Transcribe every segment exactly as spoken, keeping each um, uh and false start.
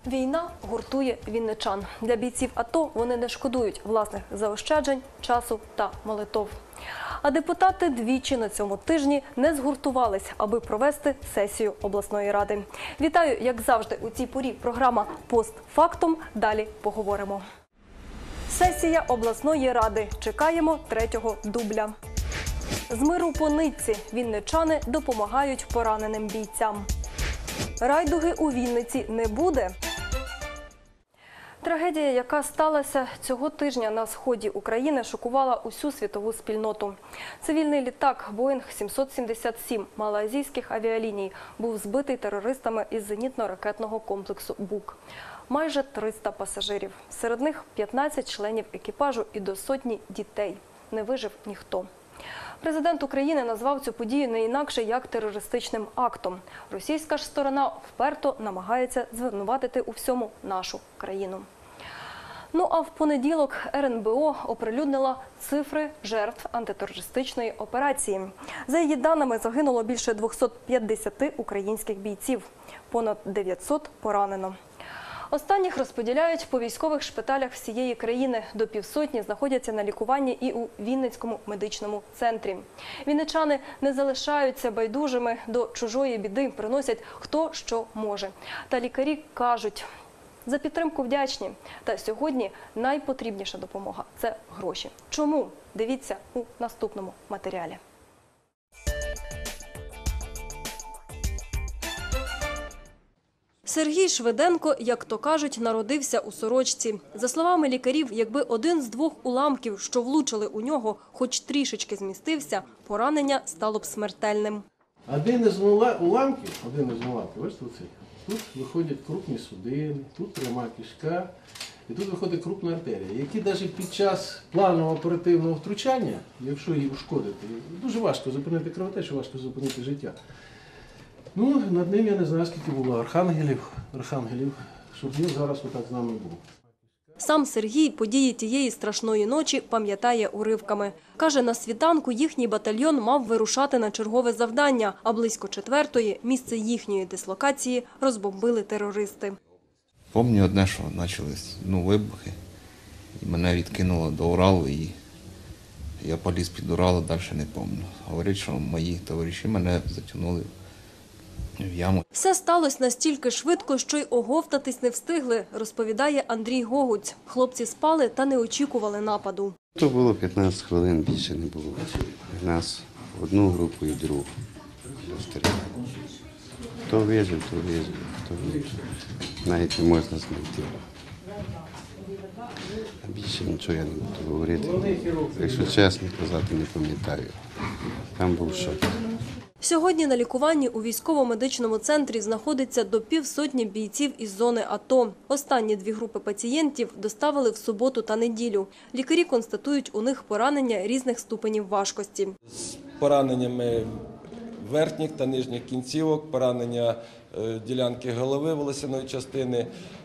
Війна гуртує вінничан. Для бійців АТО вони не шкодують власних заощаджень, часу та молитов. А депутати двічі на цьому тижні не згуртувались, аби провести сесію обласної ради. Вітаю, як завжди, у цій порі програма «Постфактум». Далі поговоримо. Сесія обласної ради. Чекаємо третього дубля. З миру по нитці вінничани допомагають пораненим бійцям. Райдуги у Вінниці не буде. Трагедія, яка сталася цього тижня на сході України, шокувала усю світову спільноту. Цивільний літак «Боїнг сімсот сімдесят сім» малайзійських авіаліній був збитий терористами із зенітно-ракетного комплексу «Бук». Майже триста пасажирів. Серед них п'ятнадцять членів екіпажу і до сотні дітей. Не вижив ніхто. Президент України назвав цю подію не інакше, як терористичним актом. Російська ж сторона вперто намагається звинуватити у всьому нашу країну. Ну а в понеділок ер ен бе о оприлюднила цифри жертв антитерористичної операції. За її даними, загинуло більше двохсот п'ятдесят українських бійців, понад дев'ятсот поранено. Останніх розподіляють по військових шпиталях всієї країни. До півсотні знаходяться на лікуванні і у Вінницькому медичному центрі. Вінничани не залишаються байдужими до чужої біди, приносять хто що може. Та лікарі кажуть, за підтримку вдячні. Та сьогодні найпотрібніша допомога – це гроші. Чому? Дивіться у наступному матеріалі. Сергій Шведенко, як то кажуть, народився у сорочці. За словами лікарів, якби один з двох уламків, що влучили у нього, хоч трішечки змістився, поранення стало б смертельним. Один із уламків, один із уламків, ось тут, тут виходять крупні судини, тут пряма кишка, і тут виходить крупна артерія, які навіть під час планового оперативного втручання, якщо її ушкодити, дуже важко зупинити кровотечу, важко зупинити життя. Ну, над ним я не знаю, скільки було архангелів, архангелів, щоб він зараз отак з нами був. Сам Сергій події тієї страшної ночі пам'ятає уривками. Каже, на світанку їхній батальйон мав вирушати на чергове завдання, а близько четвертої місце їхньої дислокації розбомбили терористи. Пам'ятаю одне, що почались ну, вибухи, і мене відкинуло до Уралу, і я поліз під Урал, далі не пам'ятаю. Говорять, що мої товариші мене затягнули в яму. Все сталося настільки швидко, що й оговтатись не встигли, розповідає Андрій Гогуць. Хлопці спали та не очікували нападу. То було п'ятнадцять хвилин, більше не було. Нас в одну групу і другу. Хто вижив, то вижив, хто вижив. Навіть не можна знайти. Більше нічого я не буду говорити. Якщо чесно казати, не пам'ятаю. Там був шок. Сьогодні на лікуванні у військово-медичному центрі знаходиться до півсотні бійців із зони АТО. Останні дві групи пацієнтів доставили в суботу та неділю. Лікарі констатують у них поранення різних ступенів важкості. З пораненнями верхніх та нижніх кінцівок, поранення ділянки голови, волосяної частини.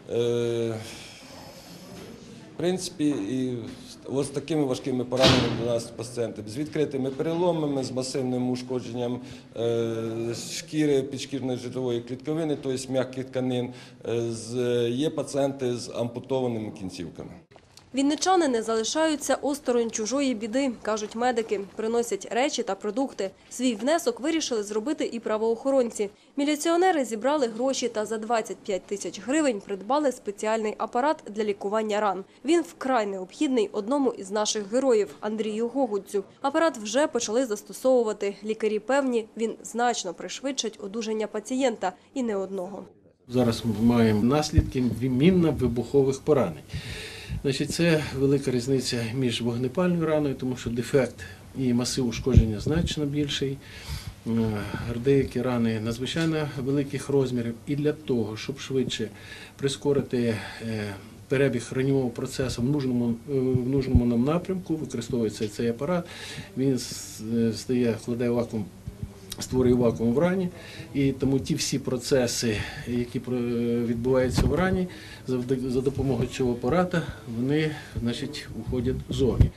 В принципі, і ось такими важкими пораненнями до нас пацієнти з відкритими переломами, з масивним ушкодженням шкіри, підшкірної жирової клітковини, тобто м'яких тканин. Є пацієнти з ампутованими кінцівками. Вінничани не залишаються осторонь чужої біди, кажуть медики. Приносять речі та продукти. Свій внесок вирішили зробити і правоохоронці. Міліціонери зібрали гроші та за двадцять п'ять тисяч гривень придбали спеціальний апарат для лікування ран. Він вкрай необхідний одному із наших героїв – Андрію Гогуцю. Апарат вже почали застосовувати. Лікарі певні, він значно пришвидшить одужання пацієнта і не одного. Зараз ми маємо наслідки мінно-вибухових поранень. Значить, це велика різниця між вогнепальною раною, тому що дефект і масив ушкодження значно більший. Деякі рани надзвичайно великих розмірів. І для того, щоб швидше прискорити перебіг раньового процесу в нужному, в нужному нам напрямку, використовується цей апарат, він стає, кладе вакуум, створює вакуум в рані, і тому ті всі процеси, які відбуваються в рані, за допомогою цього апарата, вони, значить, уходять зовні.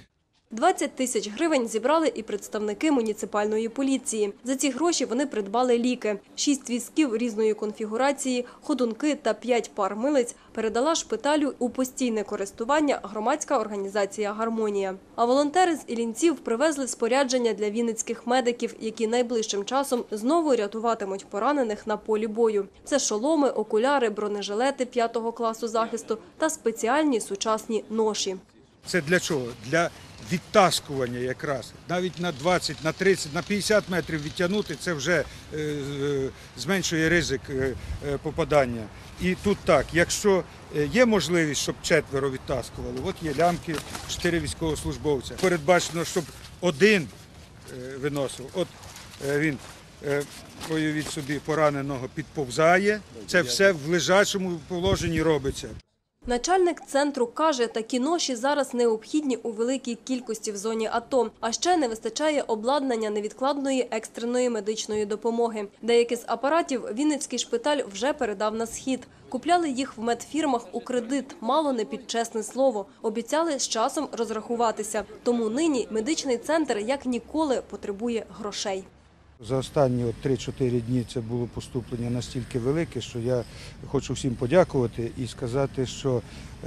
двадцять тисяч гривень зібрали і представники муніципальної поліції. За ці гроші вони придбали ліки. Шість візків різної конфігурації, ходунки та п'ять пар милиць передала шпиталю у постійне користування громадська організація «Гармонія». А волонтери з Іллінців привезли спорядження для вінницьких медиків, які найближчим часом знову рятуватимуть поранених на полі бою. Це шоломи, окуляри, бронежилети п'ятого класу захисту та спеціальні сучасні ноші. Це для чого? Для відтаскування якраз. Навіть на двадцять, на тридцять, на п'ятдесят метрів відтягнути – це вже е, е, зменшує ризик е, е, попадання. І тут так, якщо є можливість, щоб четверо відтаскували, от є лямки, чотири військовослужбовця. Передбачено, щоб один е, виносив. От е, він, е, уявіть собі, пораненого підповзає. Це все в лежачому положенні робиться. Начальник центру каже, такі ноші зараз необхідні у великій кількості в зоні АТО. А ще не вистачає обладнання невідкладної екстреної медичної допомоги. Деякі з апаратів Вінницький шпиталь вже передав на Схід. Купляли їх в медфірмах у кредит, мало не під чесне слово. Обіцяли з часом розрахуватися. Тому нині медичний центр як ніколи потребує грошей. За останні три-чотири дні це було поступлення настільки велике, що я хочу всім подякувати і сказати, що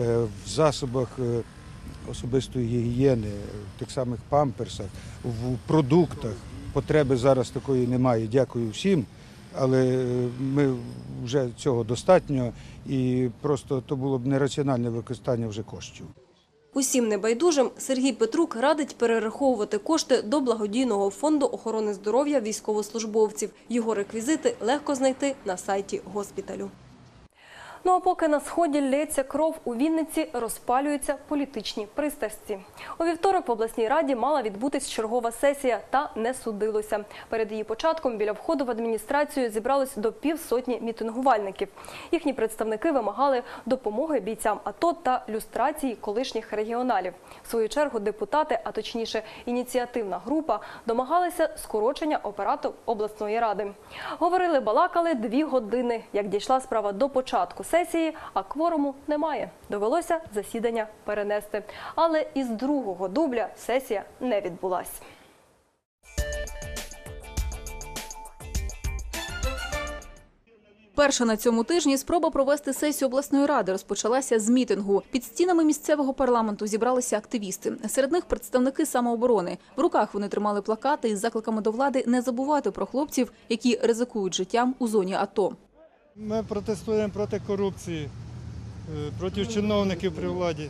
в засобах особистої гігієни, в тих самих памперсах, в продуктах потреби зараз такої немає. Дякую всім, але ми вже цього достатньо і просто то було б нераціональне використання вже коштів. Усім небайдужим Сергій Петрук радить перераховувати кошти до благодійного фонду охорони здоров'я військовослужбовців. Його реквізити легко знайти на сайті госпіталю. Ну а поки на Сході лється кров, у Вінниці розпалюються політичні пристрасті. У вівторок в обласній раді мала відбутись чергова сесія, та не судилося. Перед її початком біля входу в адміністрацію зібралось до півсотні мітингувальників. Їхні представники вимагали допомоги бійцям АТО та люстрації колишніх регіоналів. В свою чергу депутати, а точніше ініціативна група, домагалися скорочення апарату обласної ради. Говорили-балакали дві години, як дійшла справа до початку сесії, а кворуму немає. Довелося засідання перенести. Але із другого дубля сесія не відбулась. Перша на цьому тижні спроба провести сесію обласної ради розпочалася з мітингу. Під стінами місцевого парламенту зібралися активісти. Серед них представники самооборони. В руках вони тримали плакати із закликами до влади не забувати про хлопців, які ризикують життям у зоні АТО. Ми протестуємо проти корупції, проти чиновників при владі.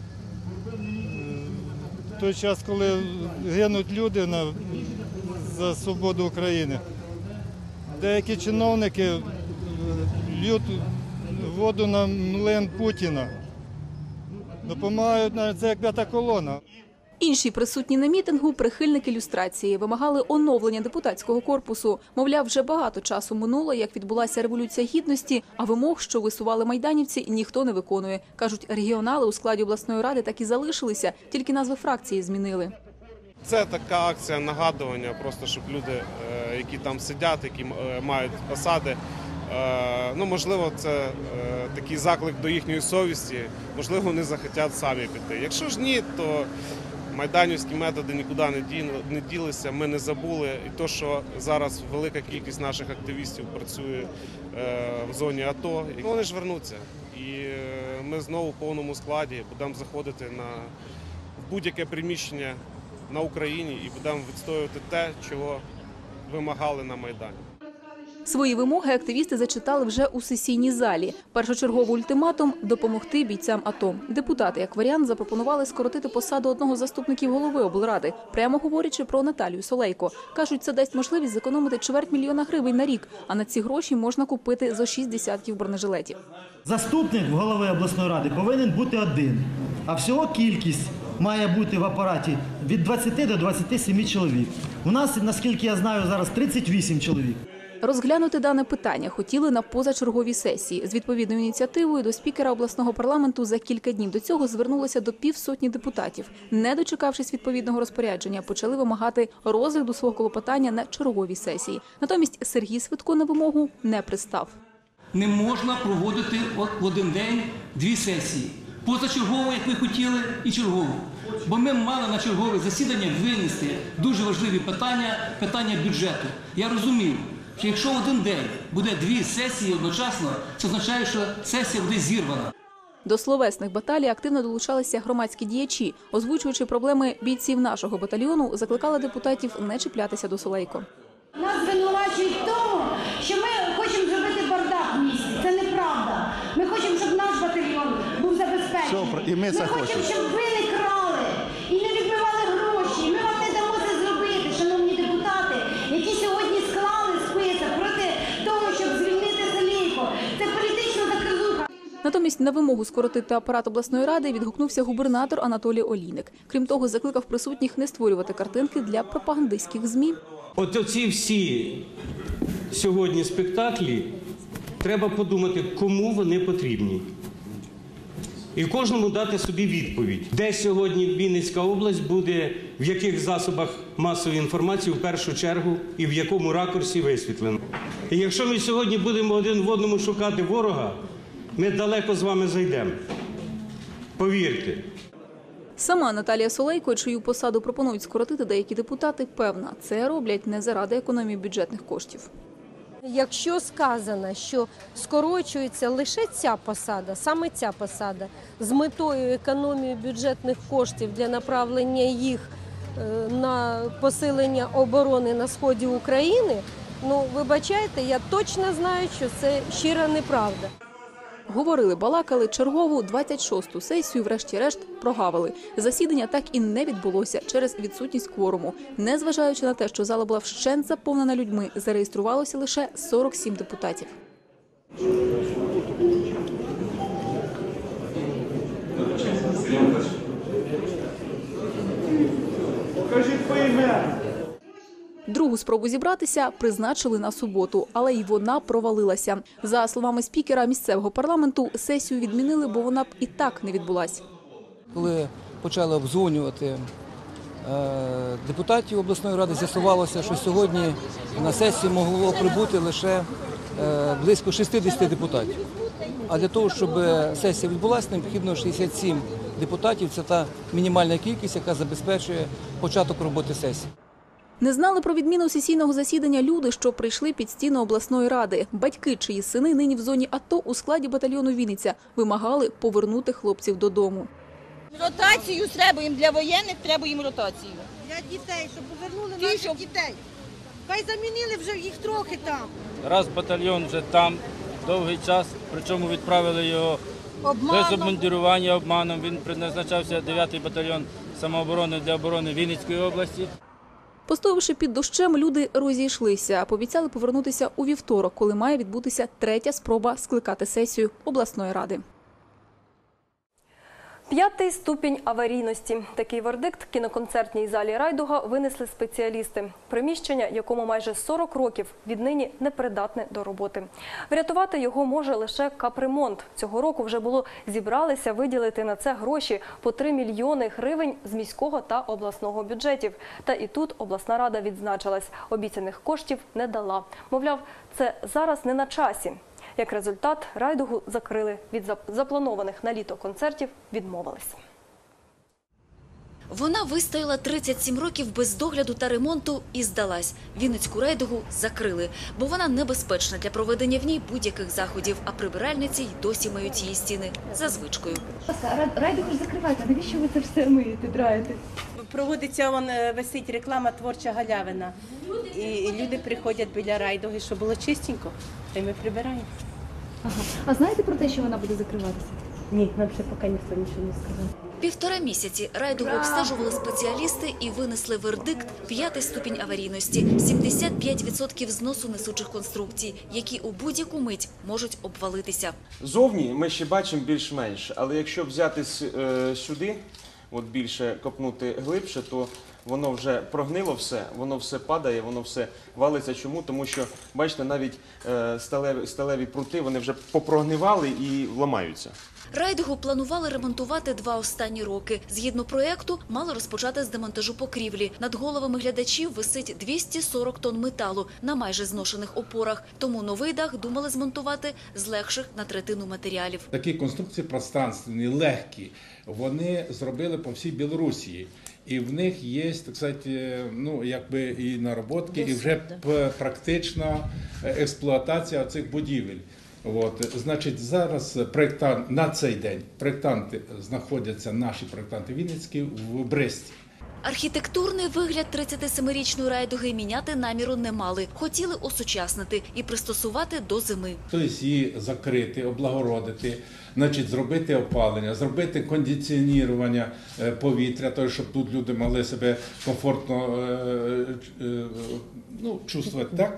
В той час, коли гинуть люди на, за свободу України, деякі чиновники льють воду на млин Путіна, допомагають, навіть це як п'ята колона. Інші присутні на мітингу – прихильники люстрації. Вимагали оновлення депутатського корпусу. Мовляв, вже багато часу минуло, як відбулася Революція Гідності, а вимог, що висували майданівці, ніхто не виконує. Кажуть, регіонали у складі обласної ради так і залишилися, тільки назви фракції змінили. Це така акція нагадування, просто щоб люди, які там сидять, які мають посади, ну, можливо, це такий заклик до їхньої совісті, можливо, вони захотять самі піти. Якщо ж ні, то майданівські методи нікуди не ділися, ми не забули. І те, що зараз велика кількість наших активістів працює в зоні АТО, вони ж вернуться. І ми знову в повному складі будемо заходити на будь-яке приміщення на Україні і будемо відстоювати те, чого вимагали на Майдані. Свої вимоги активісти зачитали вже у сесійній залі. Першочерговий ультиматум – допомогти бійцям АТО. Депутати, як варіант, запропонували скоротити посаду одного з заступників голови облради, прямо говорячи про Наталію Солейко. Кажуть, це дасть можливість зекономити чверть мільйона гривень на рік, а на ці гроші можна купити зо шість десятків бронежилетів. Заступник голови обласної ради повинен бути один, а всього кількість має бути в апараті від двадцяти до двадцяти семи чоловік. У нас, наскільки я знаю, зараз тридцять вісім чоловік. Розглянути дане питання хотіли на позачерговій сесії. З відповідною ініціативою до спікера обласного парламенту за кілька днів до цього звернулося до півсотні депутатів. Не дочекавшись відповідного розпорядження, почали вимагати розгляду свого клопотання на черговій сесії. Натомість Сергій Свитко на вимогу не пристав. Не можна проводити в один день дві сесії. Позачергову, як ви хотіли, і чергову. Бо ми мали на чергове засідання винести дуже важливі питання, питання бюджету. Я розумію, що якщо в один день буде дві сесії одночасно, це означає, що сесія буде зірвана. До словесних баталій активно долучалися громадські діячі. Озвучуючи проблеми бійців нашого батальйону, закликали депутатів не чіплятися до Солейко. Нас звинувачують в тому, що ми хочемо зробити бардак в місті. Це неправда. Ми хочемо, щоб наш батальйон був забезпечений. І ми це хочемо, хочемо. щоб ви не крали і не відмивали гроші. Ми вам не дамо це зробити, шановні депутати, які сьогодні склали список проти того, щоб звільнити Солейко. Це політична заказуха. Натомість на вимогу скоротити апарат обласної ради відгукнувся губернатор Анатолій Олійник. Крім того, закликав присутніх не створювати картинки для пропагандистських ЗМІ. От оці всі сьогодні спектаклі, треба подумати, кому вони потрібні. І кожному дати собі відповідь, де сьогодні Вінницька область буде, в яких засобах масової інформації в першу чергу і в якому ракурсі висвітлено. І якщо ми сьогодні будемо один в одному шукати ворога, ми далеко з вами зайдемо. Повірте. Сама Наталія Солейко, чию посаду пропонують скоротити деякі депутати, певна, це роблять не заради економії бюджетних коштів. Якщо сказано, що скорочується лише ця посада, саме ця посада, з метою економії бюджетних коштів для направлення їх на посилення оборони на сході України, ну, вибачайте, я точно знаю, що це щира неправда. Говорили, балакали, чергову двадцять шосту сесію врешті-решт прогавили. Засідання так і не відбулося через відсутність кворуму. Незважаючи на те, що зала була вщент заповнена людьми, зареєструвалося лише сорок сім депутатів. Покажіть по ім'я. Другу спробу зібратися призначили на суботу, але й вона провалилася. За словами спікера місцевого парламенту, сесію відмінили, бо вона б і так не відбулася. Коли почали обдзвонювати е, депутатів обласної ради, з'ясувалося, що сьогодні на сесію могло прибути лише е, близько шістдесят депутатів. А для того, щоб сесія відбулася, необхідно шістдесят сім депутатів. Це та мінімальна кількість, яка забезпечує початок роботи сесії. Не знали про відміну сесійного засідання люди, що прийшли під стіни обласної ради. Батьки, чиї сини нині в зоні АТО у складі батальйону «Вінниця», вимагали повернути хлопців додому. Ротацію треба їм, для воєнних треба їм ротацію. Для дітей, щоб повернули наших щоб... дітей. Хай замінили вже їх трохи там. Раз батальйон вже там довгий час, причому відправили його обманом. Без обмундирування, обманом. Він призначався дев'ятий батальйон самооборони для оборони Вінницької області. Постоявши під дощем, люди розійшлися. Пообіцяли повернутися у вівторок, коли має відбутися третя спроба скликати сесію обласної ради. П'ятий ступінь аварійності. Такий вердикт в кіноконцертній залі «Райдуга» винесли спеціалісти. Приміщення, якому майже сорок років, віднині непридатне до роботи. Врятувати його може лише капремонт. Цього року вже було зібралися виділити на це гроші по три мільйони гривень з міського та обласного бюджетів. Та і тут обласна рада відзначилась. Обіцяних коштів не дала. Мовляв, це зараз не на часі. Як результат, «Райдугу» закрили. Від запланованих на літо концертів відмовилися. Вона вистояла тридцять сім років без догляду та ремонту і здалась. Вінницьку «Райдугу» закрили, бо вона небезпечна для проведення в ній будь-яких заходів, а прибиральниці й досі мають її стіни за звичкою. «Райдугу» ж закривається, навіщо ви це все миєте, драєте? Проводиться, вон, висить реклама «Творча галявина». І люди приходять біля «Райдуги», щоб було чистенько, та й ми прибираємо. Ага. А знаєте про те, що вона буде закриватися? Ні, нам ще поки ніхто нічого не сказав. Півтора місяці «Райдугу» обстежували спеціалісти і винесли вердикт «п'ятий ступінь аварійності» – сімдесят п'ять відсотків зносу несучих конструкцій, які у будь-яку мить можуть обвалитися. Зовні ми ще бачимо більш-менш, але якщо взяти сюди, от більше копнути глибше, то воно вже прогнило все, воно все падає, воно все валиться. Чому? Тому що, бачите, навіть сталеві, сталеві прути, вони вже попрогнивали і ламаються. Райдугу планували ремонтувати два останні роки. Згідно проєкту, мали розпочати з демонтажу покрівлі. Над головами глядачів висить двісті сорок тонн металу на майже зношених опорах. Тому новий дах думали змонтувати з легших на третину матеріалів. Такі конструкції пространственні, легкі, вони зробили по всій Білорусі. І в них є, так сказати, ну, якби і нароботки, і вже практична експлуатація цих будівель. От, значить, зараз проєктант, на цей день проєктанти знаходяться, наші проєктанти Вінницькі, в Бресті. Архітектурний вигляд тридцятисемирічної райдуги міняти наміру не мали. Хотіли осучаснити і пристосувати до зими. Тобто її закрити, облагородити, значить, зробити опалення, зробити кондиціонування повітря, тобто, щоб тут люди могли себе комфортно ну, чувствувати, так?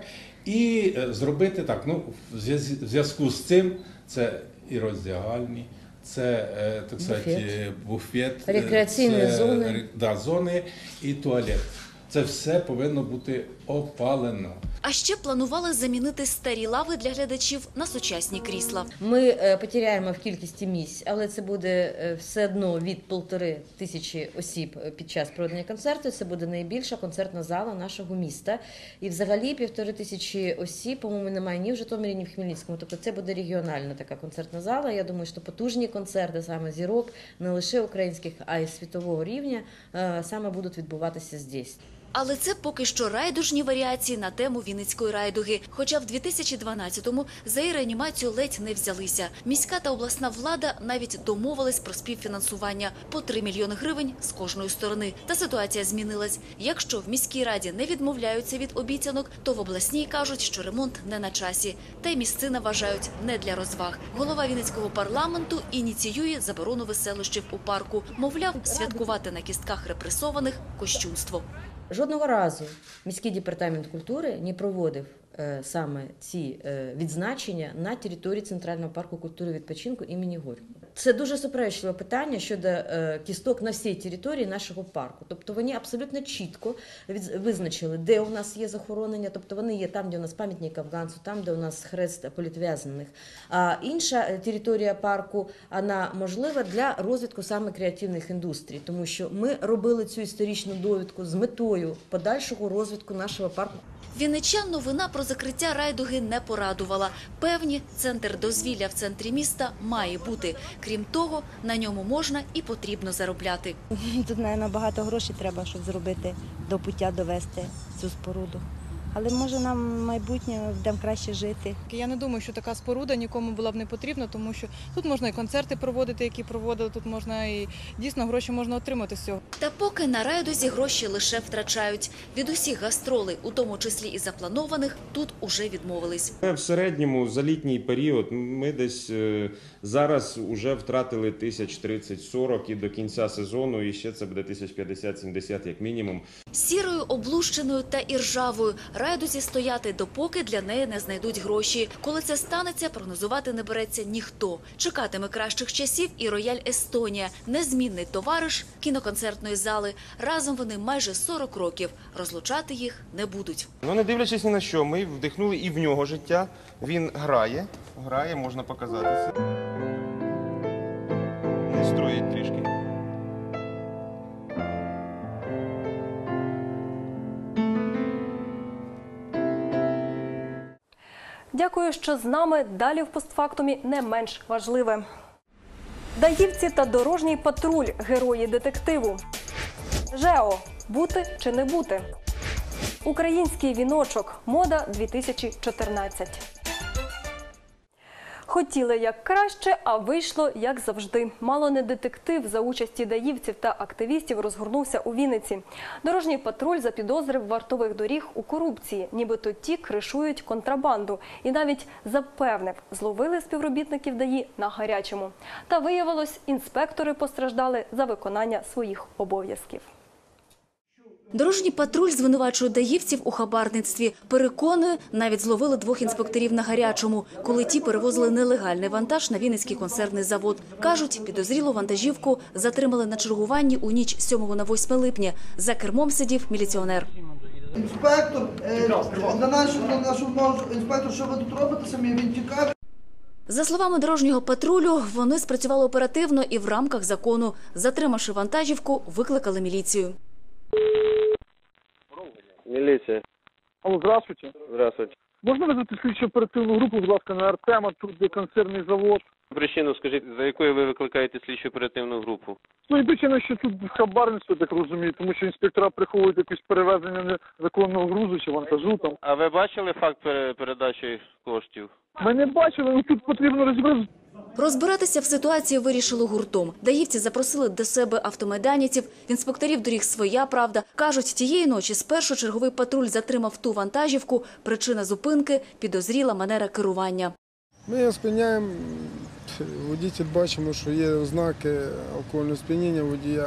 І зробити так, ну, в зв'язку з цим це і роздягальні, це, так сказати, буфет, рекреаційні це, зони. Да, зони і туалет. Це все повинно бути опалено. А ще планували замінити старі лави для глядачів на сучасні крісла. Ми е, потеряємо в кількості місць, але це буде е, все одно від півтори тисячі осіб під час проведення концерту. Це буде найбільша концертна зала нашого міста. І взагалі півтори тисячі осіб, по-моєму, немає ні в Житомирі, ні в Хмельницькому. Тобто це буде регіональна така концертна зала. Я думаю, що потужні концерти саме зірок, не лише українських, а й світового рівня, е, саме будуть відбуватися здесь. Але це поки що райдужні варіації на тему Вінницької райдуги. Хоча в дві тисячі дванадцятому за її реанімацію ледь не взялися. Міська та обласна влада навіть домовились про співфінансування по три мільйони гривень з кожної сторони. Та ситуація змінилась. Якщо в міській раді не відмовляються від обіцянок, то в обласній кажуть, що ремонт не на часі. Та й місцина вважають не для розваг. Голова Вінницького парламенту ініціює заборону веселощів у парку. Мовляв, святкувати на кістках репресованих – кощунство. Жодного разу міський департамент культури не проводив е, саме ці е, відзначення на території Центрального парку культури і відпочинку імені Горького. Це дуже суперечливе питання щодо е, кісток на всій території нашого парку. Тобто вони абсолютно чітко від, визначили, де у нас є захоронення, тобто вони є там, де у нас пам'ятник афганцю, там, де у нас хрест політв'язнених. А інша територія парку, вона можлива для розвитку саме креативних індустрій, тому що ми робили цю історичну довідку з метою подальшого розвитку нашого парку. Вінничан новина про закриття райдуги не порадувала. Певні, центр дозвілля в центрі міста має бути. Крім того, на ньому можна і потрібно заробляти. Тут, мабуть, багато грошей треба, щоб зробити, до пуття довести цю споруду. Але може нам в майбутнє будемо краще жити. Я не думаю, що така споруда нікому була б не потрібна, тому що тут можна і концерти проводити, які проводили, тут можна і дійсно гроші можна отримати з цього. Та поки на райдузі гроші лише втрачають. Від усіх гастролей, у тому числі і запланованих, тут уже відмовились. В середньому за літній період ми десь зараз вже втратили тисяч тридцять-сорок і до кінця сезону, і ще це буде тисяч п'ятдесят-сімдесят як мінімум. Сірою, облущеною та іржавою райдузі стояти, допоки для неї не знайдуть гроші. Коли це станеться, прогнозувати не береться ніхто. Чекатиме кращих часів і Рояль Естонія, незмінний товариш кіноконцертної зали. Разом вони майже сорок років. Розлучати їх не будуть. Ну, не дивлячись ні на що, ми вдихнули і в нього життя. Він грає, грає, можна показати це. Не строїть трішки. Дякую, що з нами. Далі в постфактумі не менш важливе. Даївці та дорожній патруль – герої детективу. ЖЕО – бути чи не бути. Український віночок – мода дві тисячі чотирнадцять. Хотіли як краще, а вийшло як завжди. Мало не детектив за участі даївців та активістів розгорнувся у Вінниці. Дорожній патруль запідозрив вартових доріг у корупції, нібито ті кришують контрабанду. І навіть запевнив, зловили співробітників ДАІ на гарячому. Та виявилось, інспектори постраждали за виконання своїх обов'язків. Дорожній патруль звинувачує даївців у хабарництві. Переконує, навіть зловили двох інспекторів на гарячому, коли ті перевозили нелегальний вантаж на Вінницький консервний завод. Кажуть, підозрілу вантажівку затримали на чергуванні у ніч з сьомого на восьме липня. За кермом сидів міліціонер. Інспектор, е, на нашу, на нашу інспектор, що ви тут робите самі, він тікав. За словами дорожнього патрулю, вони спрацювали оперативно і в рамках закону. Затримавши вантажівку, викликали міліцію. Міліція. Алло, здравствуйте. Здравствуйте. Можна визвати слідчу оперативну групу, будь ласка, на Артема, тут де консервний завод. Причину скажіть, за якою ви викликаєте слідчу оперативну групу? Ну і причина, що тут хабарництво, так розумію, тому що інспектора приходять якесь перевезення незаконного грузу чи вантажу там. А ви бачили факт пере- передачі коштів? Ми не бачили, але тут потрібно розібратися. Розбиратися в ситуації вирішили гуртом. Даївці запросили до себе автомайданівців. В інспекторів доріг своя правда. Кажуть, тієї ночі спершу черговий патруль затримав ту вантажівку. Причина зупинки – підозріла манера керування. Ми його спиняємо, водитель бачимо, що є ознаки алкогольного сп'яніння водія.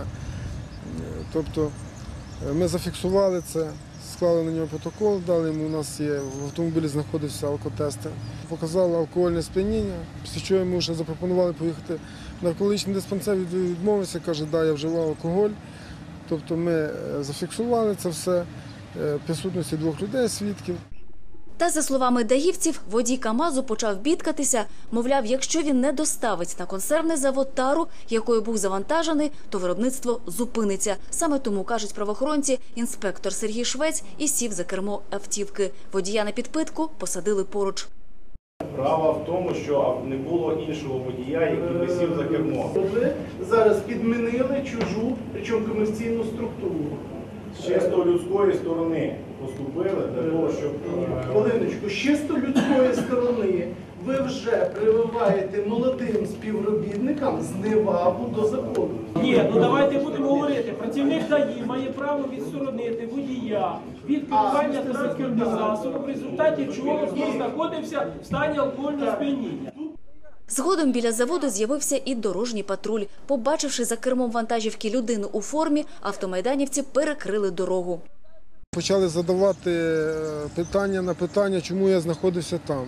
Тобто ми зафіксували це, склали на нього протокол, дали йому, у нас є, в автомобілі знаходився алкотестер. Показали алкогольне сп'яніння, після чого йому вже запропонували поїхати в наркологічний диспансер, він відмовився, каже, да, я вживав алкоголь. Тобто ми зафіксували це все, в присутності двох людей, свідків. Та, за словами даївців, водій КАМАЗу почав бідкатися. Мовляв, якщо він не доставить на консервний завод тару, якою був завантажений, то виробництво зупиниться. Саме тому, кажуть правоохоронці, інспектор Сергій Швець і сів за кермо автівки. Водія на підпитку посадили поруч. Справа в тому, що не було іншого водія, який би сів за кермо. Ви зараз підмінили чужу, причому комерційну структуру. З чисто людської сторони поступили для того, щоб... Хвилиночку, з чисто людської сторони ви вже прививаєте молодим співробітникам зневагу до закону. Ні, ну давайте будемо говорити. Працівник ДАІ має право відсторонити водія від керування транспортним засобом, в результаті чого він знаходився в стані алкогольного сп'яніння. Згодом біля заводу з'явився і дорожній патруль. Побачивши за кермом вантажівки людину у формі, автомайданівці перекрили дорогу. Почали задавати питання на питання, чому я знаходився там.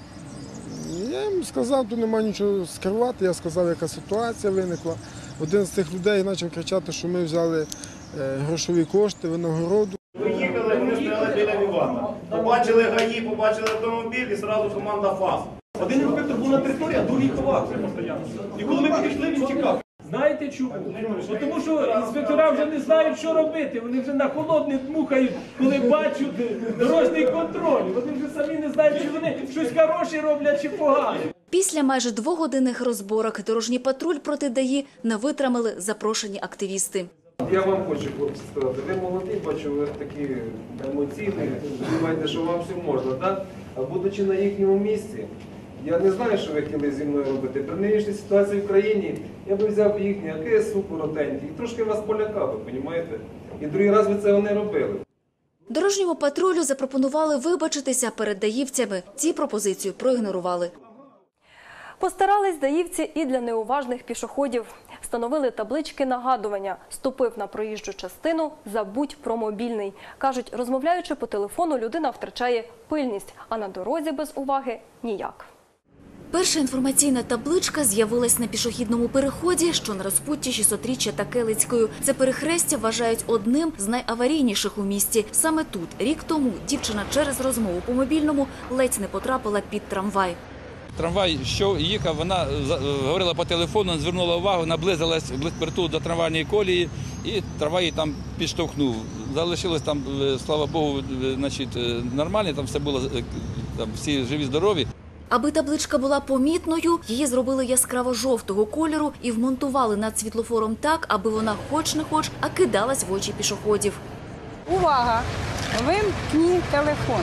Я їм сказав, тут немає нічого скривати, я сказав, яка ситуація виникла. Один з цих людей почав кричати, що ми взяли грошові кошти, винагороду. Ви їхали, вони стояли біля Вівата. Побачили ГАІ, побачили автомобіль і одразу команда ФАС. Один інспектор був на території, а другий ховався постійно. І коли ми підійшли, він тікав. Знаєте чому? Бо тому що інспектора вже не знають, що робити. Вони вже на холодне дмухають, коли бачать дорожній контроль. Вони вже самі не знають, чи вони щось хороше роблять, чи погане. Після майже двогодинних розборок дорожній патруль проти ДАІ не витримали запрошені активісти. Я вам хочу, хлопці, сказати, ви молоді, бачу, ви такі емоційні, думаєте, що вам все можна, так? А будучи на їхньому місці, я не знаю, що ви хотіли зі мною робити. При нинішній ситуації в країні я би взяв їхні АКСУ коротенькі і трошки вас полякав, ви розумієте? І другий раз ви цього не робили. Дорожньому патрулю запропонували вибачитися перед даївцями. Ці пропозицію проігнорували. Постарались даївці і для неуважних пішоходів. Встановили таблички нагадування. Ступив на проїжджу частину – забудь про мобільний. Кажуть, розмовляючи по телефону, людина втрачає пильність, а на дорозі без уваги – ніяк. Перша інформаційна табличка з'явилась на пішохідному переході, що на розпутті шістсотріччя та Келицькою. Це перехрестя вважають одним з найаварійніших у місті. Саме тут, рік тому, дівчина через розмову по мобільному ледь не потрапила під трамвай. Трамвай, що їхав, вона говорила по телефону, звернула увагу, наблизилась впритул до трамвайної колії і трамвай її там підштовхнув. Залишилось там, слава Богу, значить, нормально, там все було, там всі живі-здорові. Аби табличка була помітною, її зробили яскраво-жовтого кольору і вмонтували над світлофором так, аби вона хоч не хоч, а кидалась в очі пішоходів. Увага! Вимкніть телефон.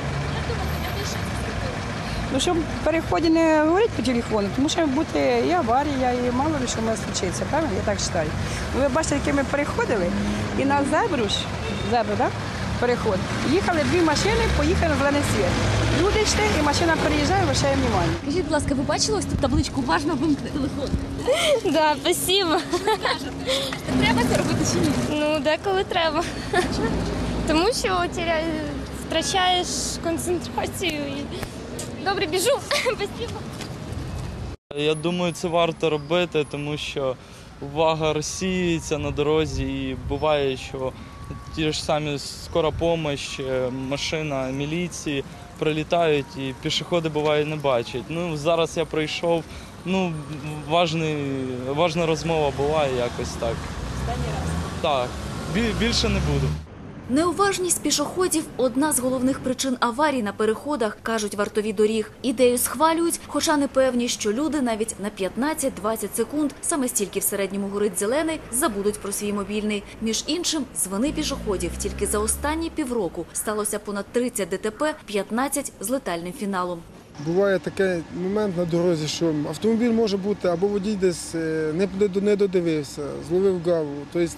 Ну, щоб в переході не говорити по телефону, тому що бути і аварія, і мало ли що може случитися, правильно? Я так вважаю. Ви бачите, які ми переходили, і на зебру, зебру, так? Переход. Їхали дві машини, поїхали на зелений світ. Люди йшли, і машина переїжджає, вважає увагу. Скажіть, будь ласка, ви бачили ось тут табличку «Важно вимкнути телефон»? Так, спасибо. Треба це робити чи ні? Ну, деколи треба. Тому що втрачаєш концентрацію і... Добре, біжу. Спасибо. Я думаю, це варто робити, тому що увага розсіюється на дорозі і буває, що ті ж самі скора допомога, машина міліції, прилітають і пішоходи буває не бачать. Ну, зараз я прийшов, ну, важний, важна розмова буває якось так. Останній раз? Так, більше не буду. Неуважність пішоходів – одна з головних причин аварій на переходах, кажуть вартові доріг. Ідею схвалюють, хоча не певні, що люди навіть на п'ятнадцять-двадцять секунд, саме стільки в середньому горить зелений, забудуть про свій мобільний. Між іншим, з вини пішоходів тільки за останні півроку сталося понад тридцять ДТП, п'ятнадцять з летальним фіналом. Буває такий момент на дорозі, що автомобіль може бути, або водій десь не додивився, зловив гаву. Тобто,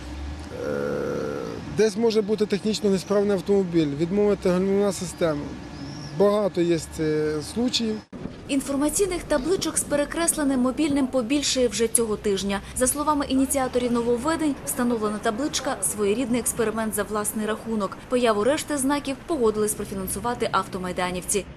десь може бути технічно несправний автомобіль, відмовити гальмівна система. Багато є случаїв. Інформаційних табличок з перекресленим мобільним побільшає вже цього тижня. За словами ініціаторів нововведень, встановлена табличка – своєрідний експеримент за власний рахунок. Появу решти знаків погодились профінансувати автомайданівці.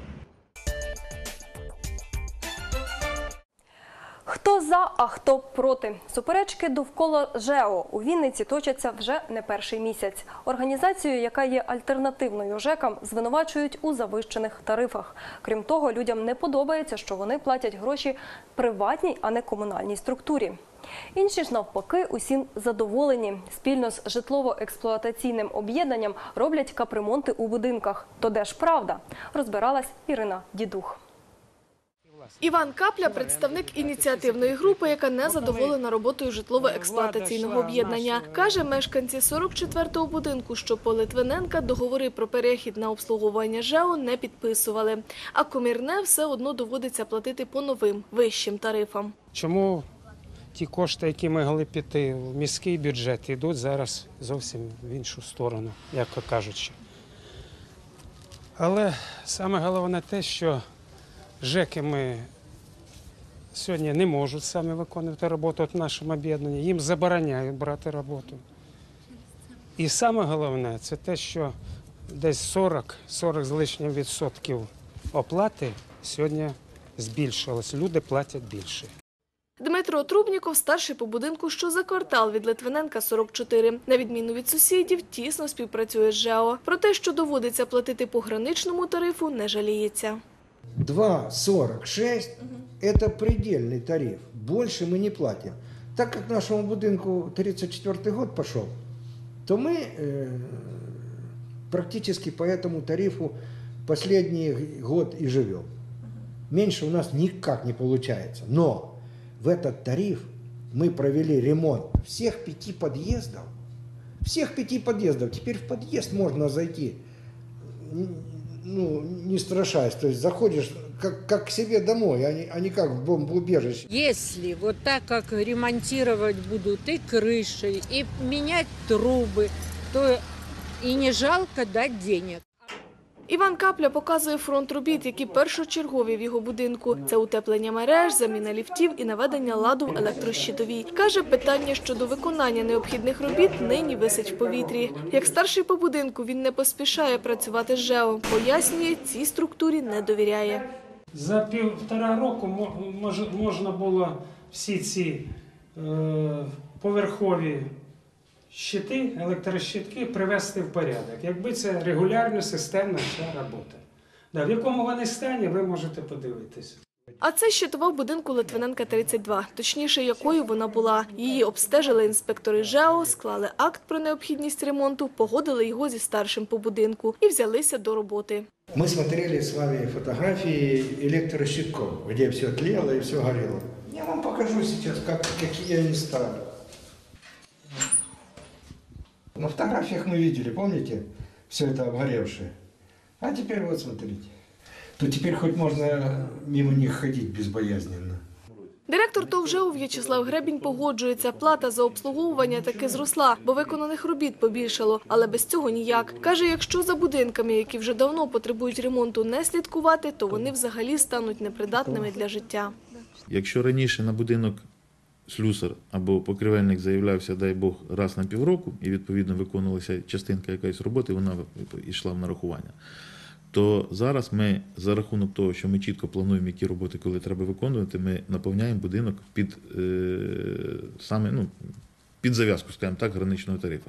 Хто за, а хто проти? Суперечки довкола ЖЕО у Вінниці точаться вже не перший місяць. Організацію, яка є альтернативною ЖЕКам, звинувачують у завищених тарифах. Крім того, людям не подобається, що вони платять гроші приватній, а не комунальній структурі. Інші ж навпаки усім задоволені. Спільно з житлово-експлуатаційним об'єднанням роблять капремонти у будинках. То де ж правда? Розбиралась Ірина Дідух. Іван Капля – представник ініціативної групи, яка не задоволена роботою житлово-експлуатаційного об'єднання. Каже, мешканці сорок четвертого будинку, що по Литвиненка, договори про перехід на обслуговування ЖЕО не підписували. А Комірне все одно доводиться платити по новим, вищим тарифам. Чому ті кошти, які могли піти в міський бюджет, йдуть зараз зовсім в іншу сторону, як кажучи. Але саме головне те, що ЖЕКи ми сьогодні не можуть самі виконувати роботу в нашому об'єднанні, їм забороняють брати роботу. І саме головне – це те, що десь сорок з лишнім відсотків оплати сьогодні збільшилось, люди платять більше. Дмитро Трубніков – старший по будинку, що за квартал від Литвиненка сорок чотири. На відміну від сусідів, тісно співпрацює з ЖЕО. Про те, що доводиться платити по граничному тарифу, не жаліється. два сорок шесть – это предельный тариф. Больше мы не платим. Так как нашему будинку тридцать четвёртый год пошел, то мы э, практически по этому тарифу последний год и живем. Меньше у нас никак не получается. Но в этот тариф мы провели ремонт всех пяти подъездов. Всех пяти подъездов. Теперь в подъезд можно зайти, ну, не страшась. То есть заходишь как, как к себе домой, а не, а не как в бомбоубежище. Если вот так, как ремонтировать будут и крыши, и менять трубы, то и не жалко дать денег. Іван Капля показує фронт робіт, які першочергові в його будинку. Це утеплення мереж, заміна ліфтів і наведення ладу в електрощитовій. Каже, питання щодо виконання необхідних робіт нині висить в повітрі. Як старший по будинку, він не поспішає працювати з ЖЕО. Пояснює, цій структурі не довіряє. За півтора року можна було всі ці е, поверхові щити, електрощитки привести в порядок. Якби це регулярна, системна вся робота. Да, в якому вони стані, ви можете подивитися. А це щитова в будинку Литвиненка тридцять два. Точніше, якою вона була. Її обстежили інспектори ЖЕО, склали акт про необхідність ремонту, погодили його зі старшим по будинку і взялися до роботи. Мы смотрели с вами фотографии электрощитков, где все тлело и все горело. Я вам покажу сейчас, как, какие они стали. На фотографиях мы видели, помните, все это обгоревшее. А теперь вот смотрите. То теперь хоть можно мимо них ходить безбоязненно. Директор ТОВ ЖЕО В'ячеслав Гребінь погоджується. Плата за обслуговування таки зросла, бо виконаних робіт побільшало. Але без цього ніяк. Каже, якщо за будинками, які вже давно потребують ремонту, не слідкувати, то вони взагалі стануть непридатними для життя. Якщо раніше на будинок слюсар або покривельник заявлявся, дай Бог, раз на півроку, і відповідно виконувалася частинка якоїсь роботи, вона йшла в нарахування, то зараз ми за рахунок того, що ми чітко плануємо, які роботи, коли треба виконувати, ми наповняємо будинок під, е, саме, ну, під зав'язку, скажімо так, граничного тарифу.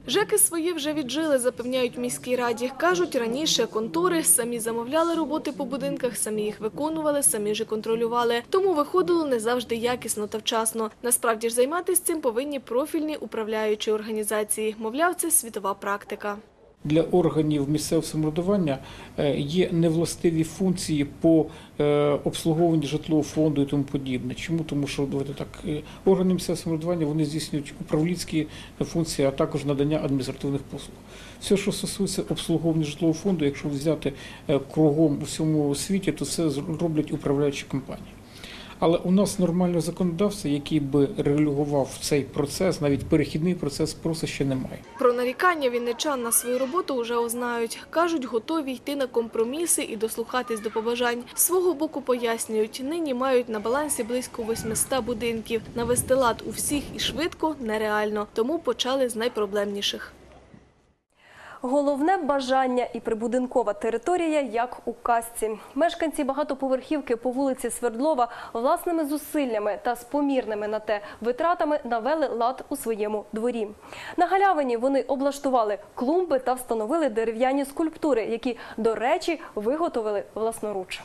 ЖЕКи своє вже віджили, запевняють в міській раді. Кажуть, раніше контори самі замовляли роботи по будинках, самі їх виконували, самі ж і контролювали. Тому виходило не завжди якісно та вчасно. Насправді ж займатися цим повинні профільні управляючі організації. Мовляв, це світова практика. Для органів місцевого самоврядування є невластиві функції по обслуговуванню житлового фонду і тому подібне. Чому? Тому що давайте так, органи місцевого самоврядування вони здійснюють управлінські функції, а також надання адміністративних послуг. Все, що стосується обслуговування житлового фонду, якщо взяти кругом у всьому світі, то це роблять управляючі компанії. Але у нас нормального законодавства, який би регулював цей процес, навіть перехідний процес, просто ще немає. Про нарікання вінничан на свою роботу вже ознають. Кажуть, готові йти на компроміси і дослухатись до побажань. З свого боку пояснюють, нині мають на балансі близько восьмисот будинків. Навести лад у всіх і швидко нереально, тому почали з найпроблемніших. Головне бажання і прибудинкова територія, як у казці. Мешканці багатоповерхівки по вулиці Свердлова власними зусиллями та з помірними на те витратами навели лад у своєму дворі. На галявині вони облаштували клумби та встановили дерев'яні скульптури, які, до речі, виготовили власноруч.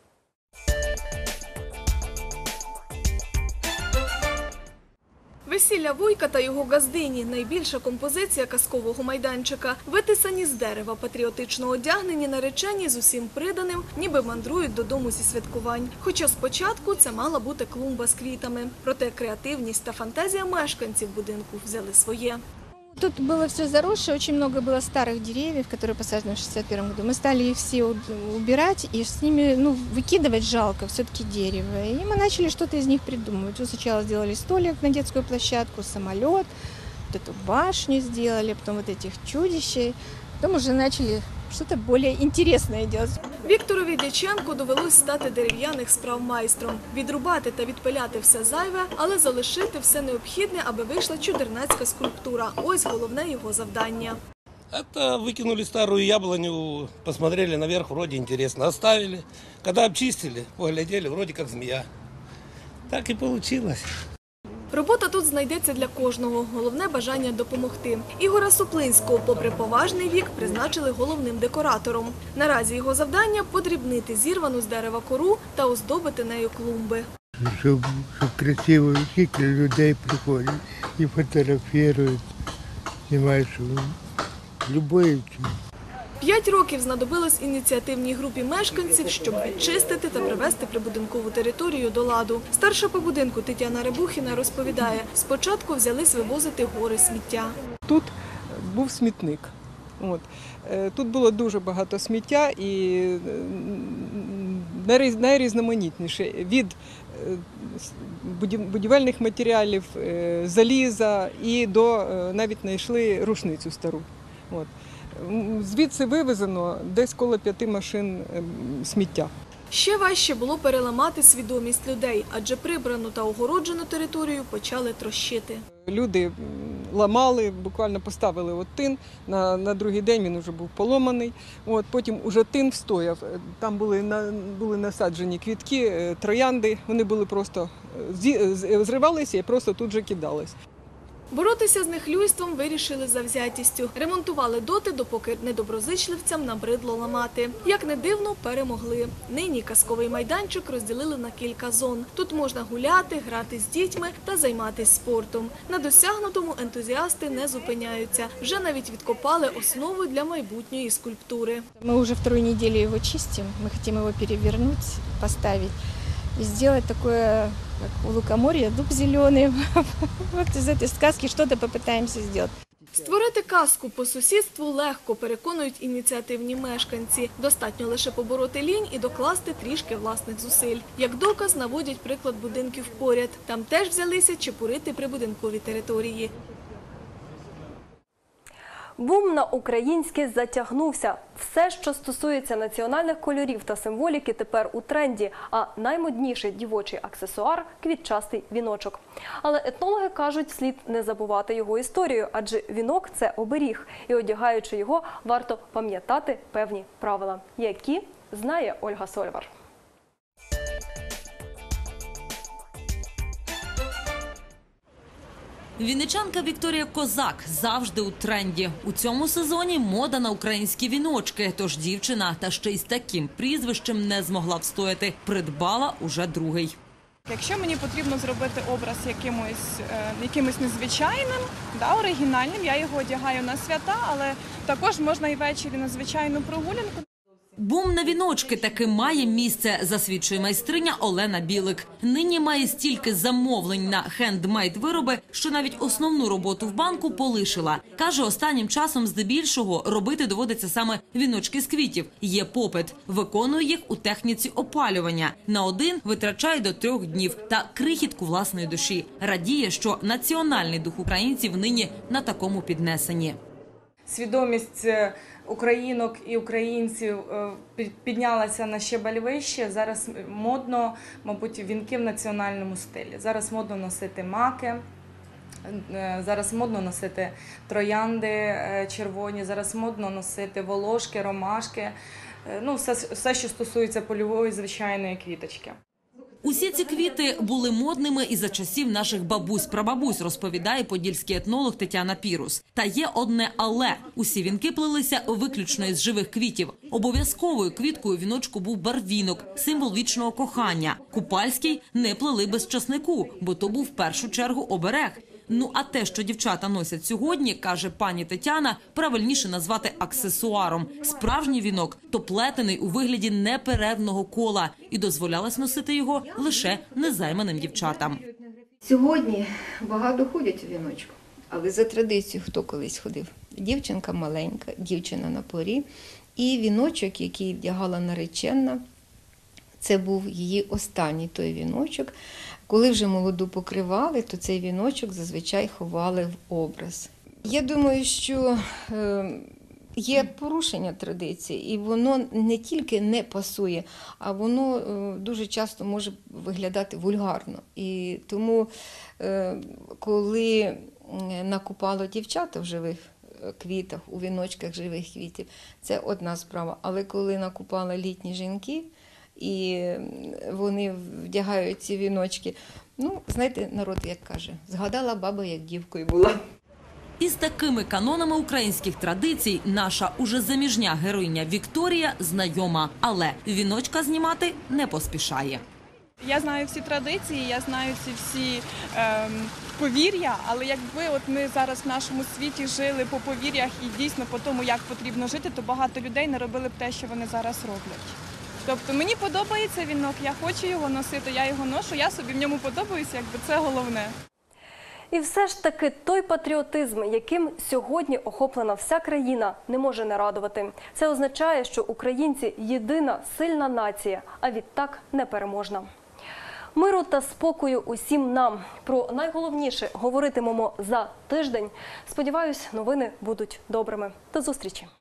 Весілля Вуйка та його газдині – найбільша композиція казкового майданчика. Витисані з дерева, патріотично одягнені наречені з усім приданим, ніби мандрують додому зі святкувань. Хоча спочатку це мала бути клумба з квітами. Проте креативність та фантазія мешканців будинку взяли своє. Тут было все заросшее, очень много было старых деревьев, которые посажены в шестьдесят первом году. Мы стали их все убирать и с ними, ну, выкидывать жалко, все-таки дерево. И мы начали что-то из них придумывать. Вот сначала сделали столик на детскую площадку, самолет, вот эту башню сделали, потом вот этих чудищей. Потом уже начали что-то более интересное делать. Вікторові Дяченку довелось стати дерев'яних справ майстром. Відрубати та відпиляти все зайве, але залишити все необхідне, аби вийшла чудернацька скульптура. Ось головне його завдання. Это выкинули старую яблоню, посмотрели наверх, вроде интересно, оставили. Когда обчистили, поглядели, вроде как змея. Так и получилось. Робота тут знайдеться для кожного. Головне бажання допомогти. Ігора Суплинського, попри поважний вік, призначили головним декоратором. Наразі його завдання – подрібнити зірвану з дерева кору та оздобити нею клумби. Щоб, щоб красиво, скільки людей приходять і фотографують, знімають, любою. П'ять років знадобилось ініціативній групі мешканців, щоб відчистити та привести прибудинкову територію до ладу. Старша по будинку Тетяна Рябухіна розповідає, спочатку взялись вивозити гори сміття. Тут був смітник. От. Тут було дуже багато сміття і найрізноманітніше від будівельних матеріалів, заліза і до навіть знайшли рушницю стару. От. Звідси вивезено десь коло п'яти машин сміття. Ще важче було переламати свідомість людей, адже прибрану та огороджену територію почали трощити. Люди ламали, буквально поставили от тин, на, на другий день він вже був поломаний, от, потім уже тин встояв. Там були, на, були насаджені квітки, троянди, вони були просто, зривалися і просто тут же кидались. Боротися з нехлюйством вирішили завзятістю. Ремонтували доти, допоки недоброзичливцям набридло ламати. Як не дивно, перемогли. Нині казковий майданчик розділили на кілька зон. Тут можна гуляти, грати з дітьми та займатися спортом. На досягнутому ентузіасти не зупиняються. Вже навіть відкопали основу для майбутньої скульптури. Ми вже вторую неділю його чистимо. Ми хочемо його перевернути, поставити. И сделать такое, как у лукоморья, дуб зеленый. Вот из этой сказки что-то попытаемся сделать. Створити казку по сусідству легко, переконують ініціативні мешканці. Достатньо лише побороти лінь і докласти трішки власних зусиль. Як доказ наводять приклад будинків поряд. Там теж взялися чепурити прибудинкові території. Бум на українське затягнувся. Все, що стосується національних кольорів та символіки, тепер у тренді, а наймодніший дівочий аксесуар – квітчастий віночок. Але етнологи кажуть, слід не забувати його історію, адже вінок – це оберіг, і одягаючи його, варто пам'ятати певні правила. Які – знає Ольга Сольвар. Вінничанка Вікторія Козак завжди у тренді. У цьому сезоні мода на українські віночки. Тож дівчина, та ще й з таким прізвищем, не змогла встояти. Придбала уже другий. Якщо мені потрібно зробити образ якимось, е, якимось незвичайним, да, оригінальним, я його одягаю на свята, але також можна і ввечері на звичайну прогулянку. Бум на віночки таки має місце, засвідчує майстриня Олена Білик. Нині має стільки замовлень на хендмейд-вироби, що навіть основну роботу в банку полишила. Каже, останнім часом здебільшого робити доводиться саме віночки з квітів. Є попит. Виконує їх у техніці опалювання. На один витрачає до трьох днів та крихітку власної душі. Радіє, що національний дух українців нині на такому піднесенні. Свідомість українок і українців піднялася на щебель вище. Зараз модно, мабуть, вінки в національному стилі. Зараз модно носити маки, зараз модно носити троянди червоні, зараз модно носити волошки, ромашки. Ну, все, все, що стосується польової звичайної квіточки. Усі ці квіти були модними і за часів наших бабусь-прабабусь, розповідає подільський етнолог Тетяна Пірус. Та є одне «але». Усі вінки плелися виключно із живих квітів. Обов'язковою квіткою віночку був барвінок, символ вічного кохання. Купальський не плели без часнику, бо то був в першу чергу оберег. Ну а те, що дівчата носять сьогодні, каже пані Тетяна, правильніше назвати аксесуаром. Справжній вінок – то плетений у вигляді неперервного кола. І дозволялось носити його лише незайманим дівчатам. Сьогодні багато ходять у віночку, але за традицією хто колись ходив? Дівчинка маленька, дівчина на порі. І віночок, який вдягала наречена, це був її останній той віночок. Коли вже молоду покривали, то цей віночок зазвичай ховали в образ. Я думаю, що є порушення традиції, і воно не тільки не пасує, а воно дуже часто може виглядати вульгарно. І тому, коли накупало дівчата в живих квітах, у віночках живих квітів, це одна справа. Але коли накупали літні жінки, і вони вдягають ці віночки. Ну, знаєте, народ як каже, згадала баба, як дівкою була. Із такими канонами українських традицій наша уже заміжня героїня Вікторія знайома, але віночка знімати не поспішає. Я знаю всі традиції, я знаю ці всі ем, повір'я, але якби от ми зараз в нашому світі жили по повір'ях і дійсно по тому, як потрібно жити, то багато людей не робили б те, що вони зараз роблять. Тобто мені подобається вінок, я хочу його носити, я його ношу, я собі в ньому подобаюся, якби це головне. І все ж таки той патріотизм, яким сьогодні охоплена вся країна, не може не радувати. Це означає, що українці – єдина сильна нація, а відтак непереможна. Миру та спокою усім нам. Про найголовніше говоритимемо за тиждень. Сподіваюсь, новини будуть добрими. До зустрічі!